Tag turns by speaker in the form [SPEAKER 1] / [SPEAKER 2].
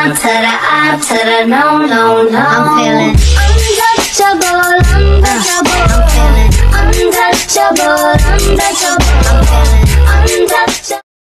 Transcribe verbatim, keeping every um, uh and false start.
[SPEAKER 1] I to the I to the no, no, no. I'm feeling untouchable, untouchable. I'm feeling untouchable, untouchable. I'm feeling untouchable.